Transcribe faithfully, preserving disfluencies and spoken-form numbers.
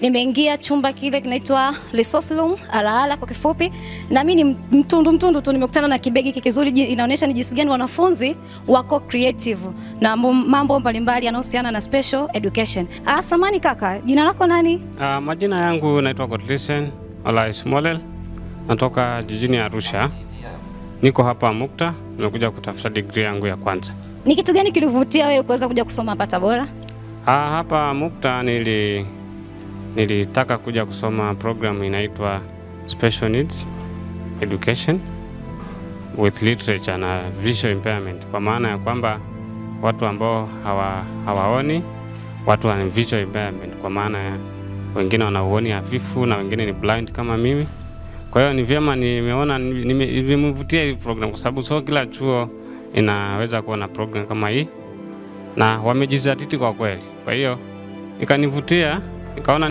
Nimeingia chumba kile kinaitwa resource room, alaala kwa kifupi, na mimi ni mtundu mtundu tu nimekutana na kibegi kizuri, inaonyesha ni jinsi gani wanafunzi wako creative na mambo mbalimbali yanayohusiana na special education. Ah, samani kaka, jina lako nani? Uh, majina yangu naitwa Godlisten Olais Molel. Natoka jijini Arusha. Niko hapa Mukta, nimekuja kutafuta degree yangu ya kwanza. Ni kitu gani kilivutia wewe kuweza kuja kusoma hapa Tabora? Ah, hapa Mukta nili nilitaka kuja kusoma program inaitwa Special Needs Education with Literature na Visual Impairment, kwa maana ya kwamba watu ambao hawa, hawaoni, watu wana visual impairment, kwa maana ya wengine wana uoni hafifu na wengine ni blind kama mimi. Kwa hiyo ni vyema nimeona nimevutia hii program kwa sababu sio kila chuo inaweza kuwa na program kama hii, na wamejizatiti kwa kweli. Kwa hiyo ikanivutia, nikaona